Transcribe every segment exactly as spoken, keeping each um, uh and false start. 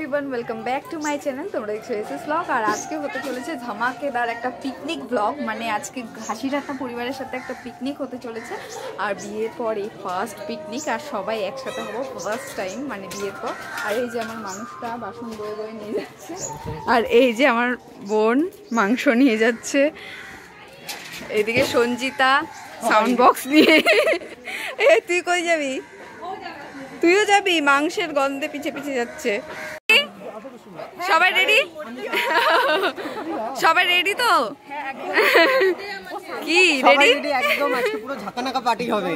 Everyone welcome back to my channel তোমরা দেখছো SS blog. আর আজকে হতে চলেছে ধামাকেদার একটা পিকনিক ব্লগ। মানে আজকে ঘাসিরাটা পরিবারের সাথে একটা পিকনিক হতে চলেছে। আর বিয়ের পর এই ফার্স্ট পিকনিক, আর সবাই একসাথে হবো ফার্স্ট টাইম মানে বিয়ের পর। আর এই যে আমার মানুষটা বাসন বয়ে বয়ে নিয়ে যাচ্ছে, আর এই যে আমার বোন মাংস নিয়ে যাচ্ছে, এইদিকে সঞ্জিতা সাউন্ড বক্স নিয়ে। এ তুই কই যাবি? তুইও যাবি? মাংসের গন্ধে পিছে পিছে যাচ্ছে। সবাই রেডি? সবাই রেডি তো? কি রেডি? একদম আজকে পুরো ঝাঁকানাকা পার্টি হবে।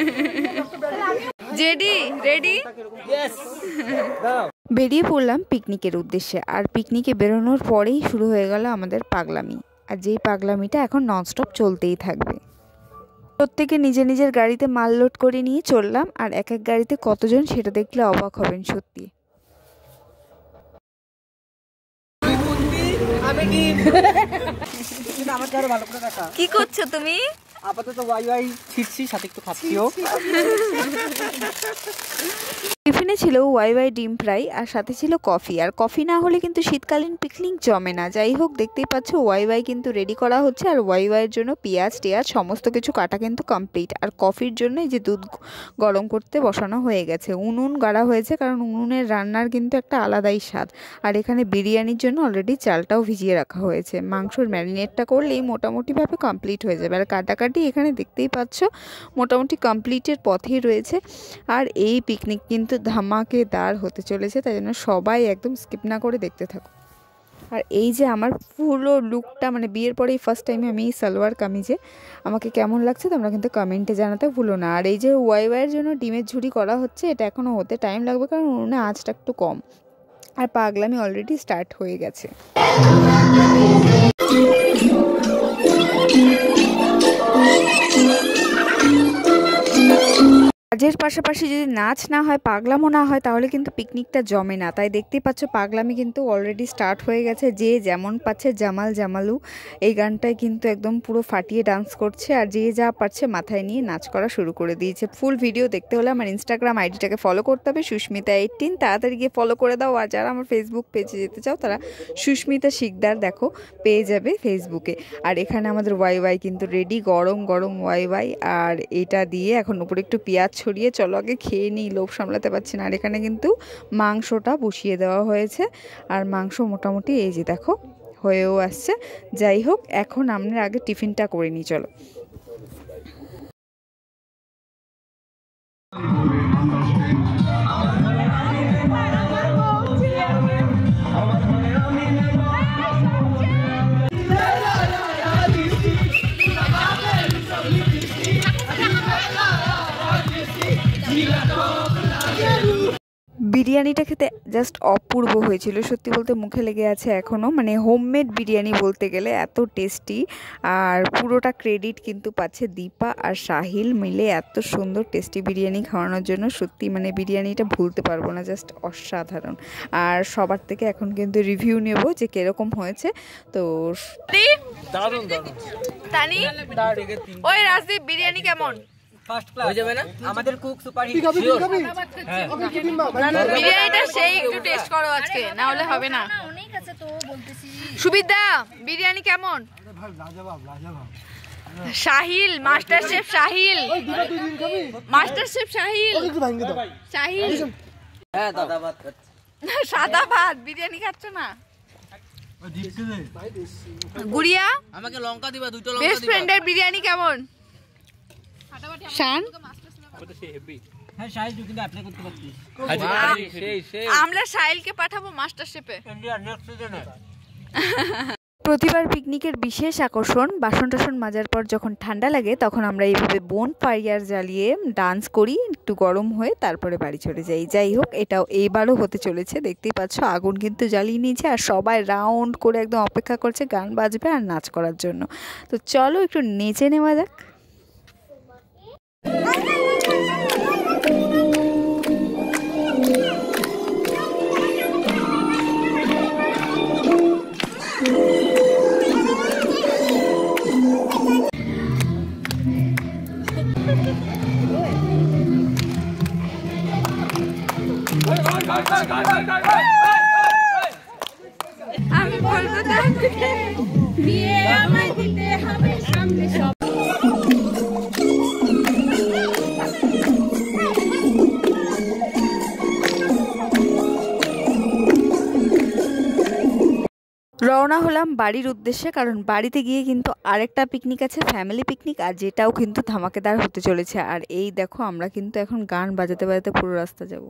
JD ready? ইয়েস। বেরিয়ে পড়লাম পিকনিকের উদ্দেশ্যে। আর পিকনিকে বেরোনোর পরেই শুরু হয়ে গেল আমাদের পাগলামি। আর যেই পাগলামিটা এখন ননস্টপ চলতেই থাকবে। প্রত্যেকে নিজের নিজের গাড়িতে মাল লোড করে নিয়ে চললাম। আর এক এক গাড়িতে কতজন সেটা দেখলে অবাক হবেন সত্যি। কি করছো তুমি? আপাতত ওয়াই ওয়াই ছিটছি, সাথে একটু খাচ্ছিও। টিফিনে ছিল ওয়াই ওয়াই ডিম ফ্রাই, আর সাথে ছিল কফি। আর কফি না হলে কিন্তু শীতকালীন পিকনিক জমে না। যাই হোক, দেখতেই পাচ্ছ ওয়াই ওয়াই কিন্তু রেডি করা হচ্ছে। আর ওয়াই ওয়াইয়ের জন্য পেঁয়াজ টেয়াজ সমস্ত কিছু কাটা কিন্তু কমপ্লিট। আর কফির জন্য এই যে দুধ গরম করতে বসানো হয়ে গেছে, উনুন গাড়া হয়েছে, কারণ উনুনের রান্নার কিন্তু একটা আলাদাই স্বাদ। আর এখানে বিরিয়ানির জন্য অলরেডি চালটাও ভিজিয়ে রাখা হয়েছে। মাংসর ম্যারিনেটটা করলেই মোটামুটিভাবে কমপ্লিট হয়ে যাবে। আর কাটাকাটি এখানে দেখতেই পাচ্ছ মোটামুটি কমপ্লিটের পথেই রয়েছে। আর এই পিকনিক কিন্তু ধামাকেদার হতে চলেছে, তাই জন্য সবাই একদম স্কিপ না করে দেখতে থাকো। আর এই যে আমার পুরো লুকটা, মানে বিয়ের পরেই ফার্স্ট টাইমে আমি এই সালোয়ার কামিজে, আমাকে কেমন লাগছে তোমরা কিন্তু কমেন্টে জানাতে ভুলো না। আর এই যে ওয়াই ওয়াইয়ের জন্য ডিমের ঝুড়ি করা হচ্ছে, এটা এখনও হতে টাইম লাগবে, কারণ উনুনে আঁচটা একটু কম। আর পাগলামি অলরেডি স্টার্ট হয়ে গেছে। কাজের পাশাপাশি যদি নাচ না হয়, পাগলামও না হয়, তাহলে কিন্তু পিকনিকটা জমে না। তাই দেখতেই পাচ্ছ পাগলামি কিন্তু অলরেডি স্টার্ট হয়ে গেছে। যে যেমন পাচ্ছে জামাল জামালু এই গানটায় কিন্তু একদম পুরো ফাটিয়ে ডান্স করছে। আর যে যা পারছে মাথায় নিয়ে নাচ করা শুরু করে দিয়েছে। ফুল ভিডিও দেখতে হলে আমার ইনস্টাগ্রাম আইডিটাকে ফলো করতে হবে, সুস্মিতা এইটিন। তাড়াতাড়ি গিয়ে ফলো করে দাও। আর যারা আমার ফেসবুক পেজে যেতে চাও তারা সুস্মিতা শিকদার দেখো পেয়ে যাবে ফেসবুকে। আর এখানে আমাদের ওয়াই ওয়াই কিন্তু রেডি, গরম গরম ওয়াই ওয়াই। আর এটা দিয়ে এখন উপরে একটু পেঁয়াজ ছড়িয়ে চলো আগে খেয়ে নিই, লোভ সামলাতে পারছি না। আর এখানে কিন্তু মাংসটা বসিয়ে দেওয়া হয়েছে। আর মাংস মোটামুটি এই যে দেখো হয়েও আসছে। যাই হোক, এখন আমরা আগে টিফিনটা করে নিই, চলো। বিরিয়ানিটা খেতে জাস্ট অপূর্ব হয়েছিল, সত্যি বলতে মুখে লেগে আছে এখনও। মানে হোমমেড বিরিয়ানি বলতে গেলে, এত টেস্টি। আর পুরোটা ক্রেডিট কিন্তু পাচ্ছে দীপা আর সাহিল মিলে এত সুন্দর টেস্টি বিরিয়ানি খাওয়ানোর জন্য। সত্যি মানে বিরিয়ানিটা ভুলতে পারবো না, জাস্ট অসাধারণ। আর সবার থেকে এখন কিন্তু রিভিউ নেব যে কিরকম হয়েছে। তো দারুণ দারুণ। তানি ওই রাজদীপ বিরিয়ানি কেমন? ফার্স্ট ক্লাস হয়ে যাবে না? আমাদের কুক সুপার হিট। হ্যাঁ, বিরিয়ানিটা সেই একটু টেস্ট করো আজকে, না হলে হবে না। অনেক আছে তো বলতেছি। সুবিধা বিরিয়ানি কেমন? আরে ভাই লাজবাব লাজবাব। Sahil master chef Sahil, master chef Sahil, Sahil হ্যাঁ দাদা ভাত খাচ্ছি। সাদা ভাত, বিরিয়ানি খাচ্ছ না? গুড়িয়া আমাকে লঙ্কা দিবা, দুটো লঙ্কা দিবা। বেস্ট ফ্রেন্ডের বিরিয়ানি কেমন? শান হ্যাঁ সাহিল তুই কিন্তু অ্যাপ্লাই করতে পারছিস। সেই সেই আমরা সাহিলকে পাঠাবো মাস্টার শেফে। ইন্ডিয়া নেক্সট সিজনে। প্রতিবার পিকনিকের বিশেষ আকর্ষণ, বাসন টাসন মাজার পর যখন ঠান্ডা লাগে তখন আমরা এইভাবে বোন ফায়ার জ্বালিয়ে ডান্স করি, একটু গরম হয়ে তারপরে বাড়ি চলে যাই। যাই হোক, এটাও এইবারও হতে চলেছে। দেখতেই পাচ্ছ আগুন কিন্তু জ্বালিয়ে নিয়েছে, আর সবাই রাউন্ড করে একদম অপেক্ষা করছে গান বাজবে আর নাচ করার জন্য। তো চলো একটু নেচে নেওয়া যাক। Go, go, go, go, go, go, go! আমি বলবো তাকে বিয়ে আমায় দিতে হবে সামনে সব। রওনা হলাম বাড়ির উদ্দেশ্যে, কারণ বাড়িতে গিয়ে কিন্তু আরেকটা পিকনিক আছে, ফ্যামিলি পিকনিক, আর যেটাও কিন্তু ধামাকেদার হতে চলেছে। আর এই দেখো আমরা কিন্তু এখন গান বাজাতে বাজাতে পুরো রাস্তা যাব।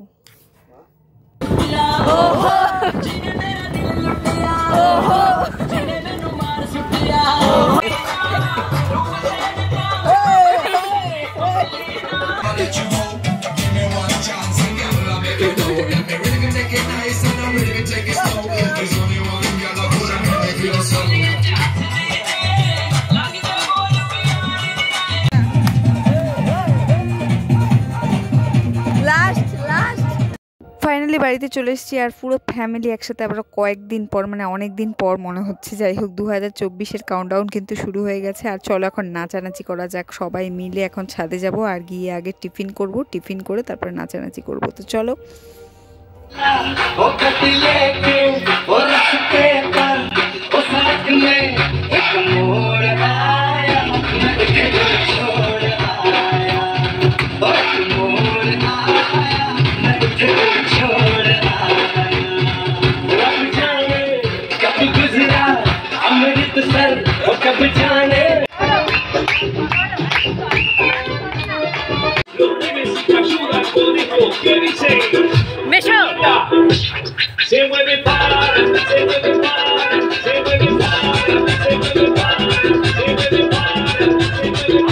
ফাইনালি বাড়িতে চলে এসেছি, আর পুরো ফ্যামিলি একসাথে আমরা কয়েকদিন পর, মানে অনেক দিন পর মনে হচ্ছে। যাই হোক, দু হাজার চব্বিশের কাউন্টডাউন কিন্তু শুরু হয়ে গেছে। আর চলো এখন নাচানাচি করা যাক, সবাই মিলে এখন ছাদে যাব আর গিয়ে আগে টিফিন করব, টিফিন করে তারপরে নাচানাচি করব। তো চলো। Se mueve para, se mueve para, se mueve para, se mueve para, se mueve para, se mueve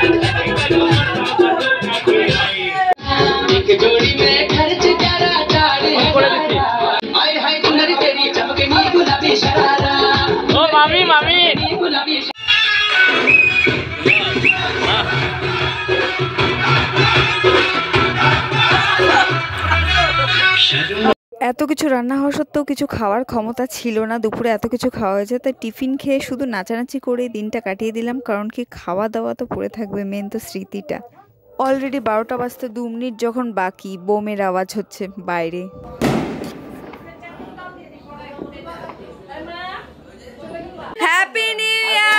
para. एक जोड़ी में खर्च करा डाले आए हाय दुल्हन तेरी चमकनी गुलाबी शरारा ओ मामी मामी गुलाबी। এত কিছু রান্না হওয়া সত্ত্বেও কিছু খাওয়ার ক্ষমতা ছিল না, দুপুরে এত কিছু খাওয়া হয়েছে, তাই টিফিন খেয়ে শুধু নাচানাচি করে দিনটা কাটিয়ে দিলাম। কারণ কি, খাওয়া দাওয়া তো পড়ে থাকবে, মেন তো স্মৃতিটা। অলরেডি বারোটা বাজতে দু মিনিট যখন বাকি, বোমের আওয়াজ হচ্ছে বাইরে। Happy new year!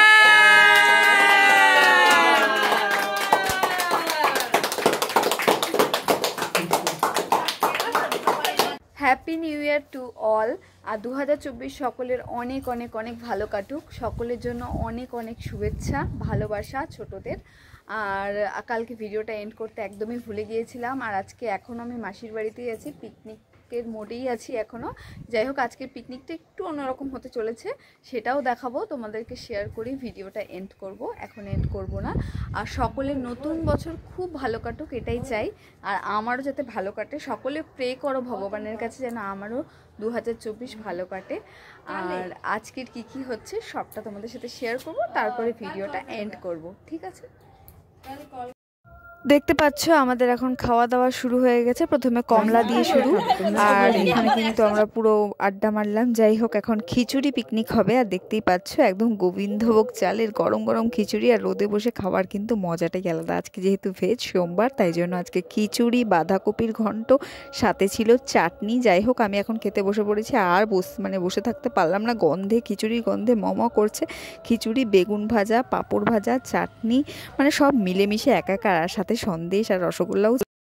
Happy new year to all. আর দু হাজার চব্বিশ সকলের অনেক অনেক অনেক ভালো কাটুক, সকলের জন্য অনেক অনেক শুভেচ্ছা, ভালোবাসা ছোটদের। আর কালকে ভিডিওটা এন্ড করতে একদমই ভুলে গিয়েছিলাম। আর আজকে এখনও আমি মাসির বাড়িতেই আছি, পিকনিকের মোডেই আছি এখনও। যাই হোক, আজকের পিকনিকটা একটু অন্যরকম হতে চলেছে, সেটাও দেখাবো, তোমাদেরকে শেয়ার করি। ভিডিওটা এন্ড করব, এখন এন্ড করব না। আর সকলের নতুন বছর খুব ভালো কাটুক, এটাই চাই। আর আমারও যাতে ভালো কাটে, সকলে প্রে করো ভগবানের কাছে যেন আমারও দু হাজার চব্বিশ ভালো কাটে। আর আজকের কি কি হচ্ছে সবটা তোমাদের সাথে শেয়ার করব, তারপরে ভিডিওটা এন্ড করব, ঠিক আছে? দেখতে পাচ্ছ আমাদের এখন খাওয়া দাওয়া শুরু হয়ে গেছে, প্রথমে কমলা দিয়ে শুরু। আর এখানে কিন্তু আমরা পুরো আড্ডা মারলাম। যাই হোক, এখন খিচুড়ি পিকনিক হবে। আর দেখতেই পাচ্ছ একদম গোবিন্দভোগ চালের গরম গরম খিচুড়ি, আর রোদে বসে খাওয়ার কিন্তু মজাটাই আলাদা। আজকে যেহেতু ভেজ সোমবার, তাই জন্য আজকে খিচুড়ি, বাঁধাকপির ঘন্ট, সাথে ছিল চাটনি। যাই হোক, আমি এখন খেতে বসে পড়েছি, আর বস মানে বসে থাকতে পারলাম না, গন্ধে, খিচুড়ির গন্ধে মম করছে। খিচুড়ি, বেগুন ভাজা, পাঁপড় ভাজা, চাটনি, মানে সব মিলেমিশে একাকার, আর সাথে সন্দেশ আর রসগোল্লাও